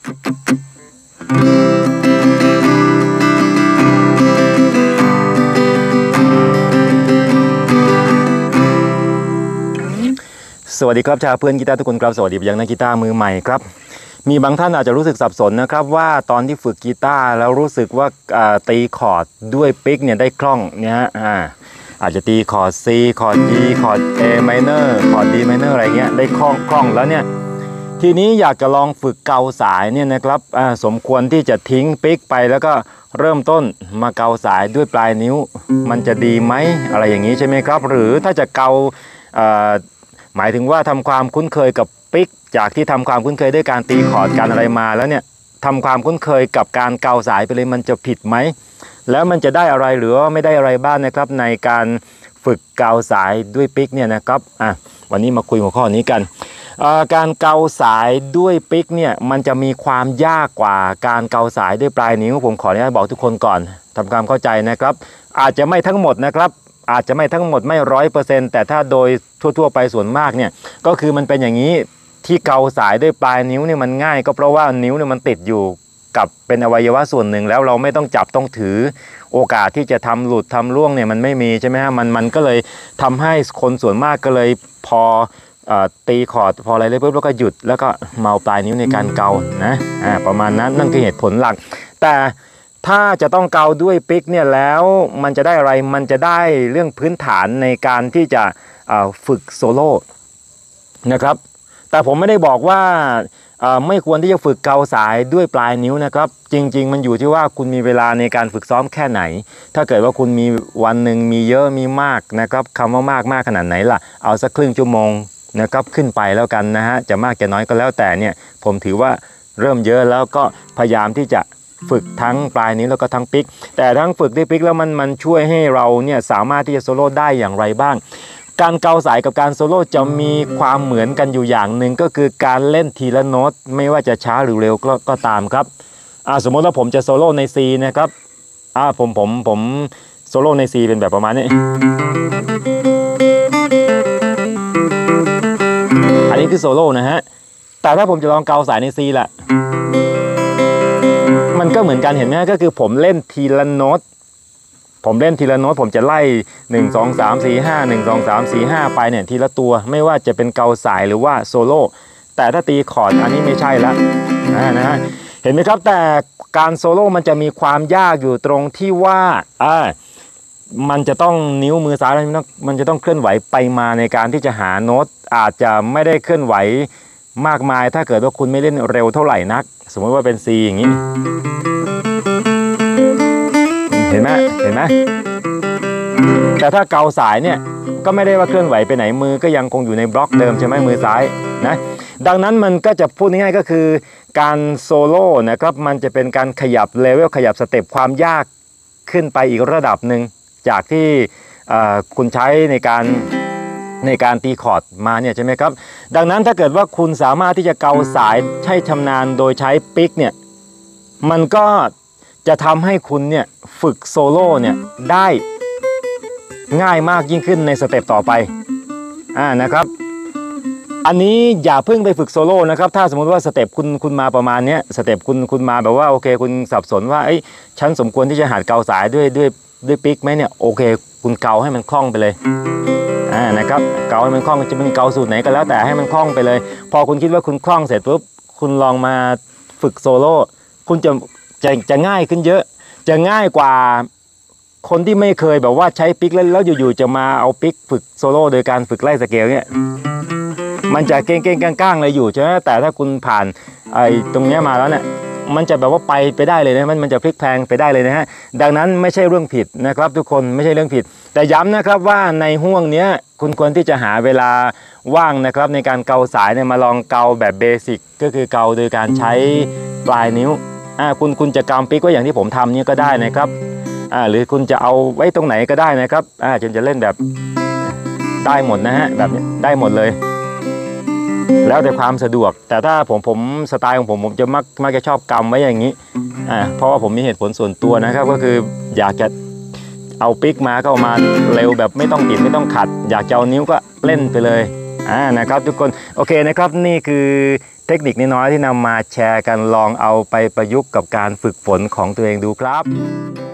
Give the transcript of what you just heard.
สวัสดีครับชาวเพื่อนกีตาร์ทุกคนครับสวัสดียังนักกีตาร์มือใหม่ครับมีบางท่านอาจจะรู้สึกสับสนนะครับว่าตอนที่ฝึกกีตาร์แล้วรู้สึกว่าตีคอร์ดด้วยปิกเนี่ยได้คล่องเนี่ยฮะอาจจะตีคอร์ด C คอร์ด G คอร์ด A minor คอร์ด D minor อะไรเงี้ยได้คล่องแล้วเนี่ยทีนี้อยากจะลองฝึกเกาสายเนี่ยนะครับสมควรที่จะทิ้งปิกไปแล้วก็เริ่มต้นมาเกาสายด้วยปลายนิ้วมันจะดีไหมอะไรอย่างนี้ใช่ไหมครับหรือถ้าจะเกาหมายถึงว่าทำความคุ้นเคยกับปิกจากที่ทำความคุ้นเคยด้วยการตีคอร์ดการอะไรมาแล้วเนี่ยทำความคุ้นเคยกับการเกาสายไปเลยมันจะผิดไหมแล้วมันจะได้อะไรหรือว่าไม่ได้อะไรบ้างนะครับในการฝึกเกาสายด้วยปิกเนี่ยนะครับวันนี้มาคุยหัวข้อนี้กันการเกาสายด้วยปิกเนี่ยมันจะมีความยากกว่าการเกาสายด้วยปลายนิ้วผมขออนุญาตบอกทุกคนก่อนทำความเข้าใจนะครับอาจจะไม่ทั้งหมดนะครับอาจจะไม่ทั้งหมดไม่100%แต่ถ้าโดยทั่วๆไปส่วนมากเนี่ยก็คือมันเป็นอย่างนี้ที่เกาสายด้วยปลายนิ้วเนี่ยมันง่ายก็เพราะว่านิ้วเนี่ยมันติดอยู่กับเป็นอวัยวะส่วนหนึ่งแล้วเราไม่ต้องจับต้องถือโอกาสที่จะทำหลุดทำร่วงเนี่ยมันไม่มีใช่ไหมฮะมันก็เลยทำให้คนส่วนมากก็เลยพอตีคอร์ดพออะไรเลยปุ๊บแล้วก็หยุดแล้วก็เมาปลายนิ้วในการเกานะประมาณนั้นนั่นคือเหตุผลหลักแต่ถ้าจะต้องเกาด้วยปิกเนี่ยแล้วมันจะได้อะไรมันจะได้เรื่องพื้นฐานในการที่จะฝึกโซโล่นะครับแต่ผมไม่ได้บอกว่าไม่ควรที่จะฝึกเกาสายด้วยปลายนิ้วนะครับจริงๆมันอยู่ที่ว่าคุณมีเวลาในการฝึกซ้อมแค่ไหนถ้าเกิดว่าคุณมีวันหนึ่งมีเยอะมีมากนะครับคำว่ามากขนาดไหนล่ะเอาสักครึ่งชั่วโมงนะครับขึ้นไปแล้วกันนะฮะจะมากจะน้อยก็แล้วแต่เนี่ยผมถือว่าเริ่มเยอะแล้วก็พยายามที่จะฝึกทั้งปลายนิ้วแล้วก็ทั้งปิกแต่ทั้งฝึกด้วยปิกแล้วมันช่วยให้เราเนี่ยสามารถที่จะโซโล่ได้อย่างไรบ้างการเกาสายกับการโซโล่จะมีความเหมือนกันอยู่อย่างหนึ่งก็คือการเล่นทีละโน้ตไม่ว่าจะช้าหรือเร็วก็ตามครับสมมติว่าผมจะโซโล่ใน C นะครับผมโซโล่ใน C เป็นแบบประมาณนี้อันนี้คือโซโล่นะฮะแต่ถ้าผมจะลองเกาสายใน C ล่ะมันก็เหมือนกันเห็นไหมก็คือผมเล่นทีละโน้ตผมจะไล่1 2 3 4 5 1 2 3 4 5ไปเนี่ยทีละตัวไม่ว่าจะเป็นเกาสายหรือว่าโซโล่แต่ถ้าตีคอร์ดอันนี้ไม่ใช่ละนะฮะเห็นไหมครับแต่การโซโล่มันจะมีความยากอยู่ตรงที่ว่ามันจะต้องนิ้วมือซ้ายมันจะต้องเคลื่อนไหวไปมาในการที่จะหาโน้ตอาจจะไม่ได้เคลื่อนไหวมากมายถ้าเกิดว่าคุณไม่เล่นเร็วเท่าไหร่นักสมมติว่าเป็น C อย่างนี้เห็นไหมแต่ถ้าเกาสายเนี่ยก็ไม่ได้ว่าเคลื่อนไหวไปไหนมือก็ยังคงอยู่ในบล็อกเดิมใช่ไหมมือซ้ายนะดังนั้นมันก็จะพูดง่ายๆก็คือการโซโล่นะครับมันจะเป็นการขยับเลเวลขยับสเต็ปความยากขึ้นไปอีกระดับหนึ่งจากที่คุณใช้ในการตีคอร์ดมาเนี่ยใช่ไหมครับดังนั้นถ้าเกิดว่าคุณสามารถที่จะเกาสายใช้ชำนาญโดยใช้ปิกเนี่ยมันก็จะทำให้คุณเนี่ยฝึกโซโล่เนี่ยได้ง่ายมากยิ่งขึ้นในสเต็ปต่อไปนะครับอันนี้อย่าเพิ่งไปฝึกโซโล่นะครับถ้าสมมติว่าสเต็ปคุณมาประมาณนี้สเต็ปคุณมาแบบว่าโอเคคุณสับสนว่าฉันสมควรที่จะหัดเกาสายด้วยปิกไหมเนี่ยโอเคคุณเกาให้มันคล่องไปเลยนะครับเกาให้มันคล่องจะเป็นเกาสูตรไหนก็แล้วแต่ให้มันคล่องไปเลยพอคุณคิดว่าคุณคล่องเสร็จปุ๊บคุณลองมาฝึกโซโล่คุณจะง่ายขึ้นเยอะจะง่ายกว่าคนที่ไม่เคยแบบว่าใช้ปิกแล้วอยู่ๆจะมาเอาปิกฝึกโซโล่โดยการฝึกไล่สเกลเนี่ยมันจะเก่งๆก้างๆเลยอยู่ใช่ไหมแต่ถ้าคุณผ่านตรงนี้มาแล้วเนี่ยมันจะแบบว่าไปได้เลยนะมันจะพลิกแพลงไปได้เลยนะฮะดังนั้นไม่ใช่เรื่องผิดนะครับทุกคนไม่ใช่เรื่องผิดแต่ย้ำนะครับว่าในห่วงนี้คุณควรที่จะหาเวลาว่างนะครับในการเกาสายเนี่ยมาลองเกาแบบเบสิกก็คือเกาโดยการใช้ปลายนิ้วคุณจะกำปิกไว้อย่างที่ผมทำนี่ก็ได้นะครับหรือคุณจะเอาไว้ตรงไหนก็ได้นะครับจะเล่นแบบได้หมดนะฮะแบบนี้ได้หมดเลยแล้วแต่ความสะดวกแต่ถ้าผมสไตล์ของผมจะมักจะชอบกำไว้อย่างนี้เพราะว่าผมมีเหตุผลส่วนตัวนะครับก็คืออยากจะเอาปิกมาก็เอามาเร็วแบบไม่ต้องติดไม่ต้องขัดอยากจะเอานิ้วก็เล่นไปเลยนะครับทุกคนโอเคนะครับนี่คือเทคนิคน้อยๆที่นำมาแชร์กันลองเอาไปประยุกต์กับการฝึกฝนของตัวเองดูครับ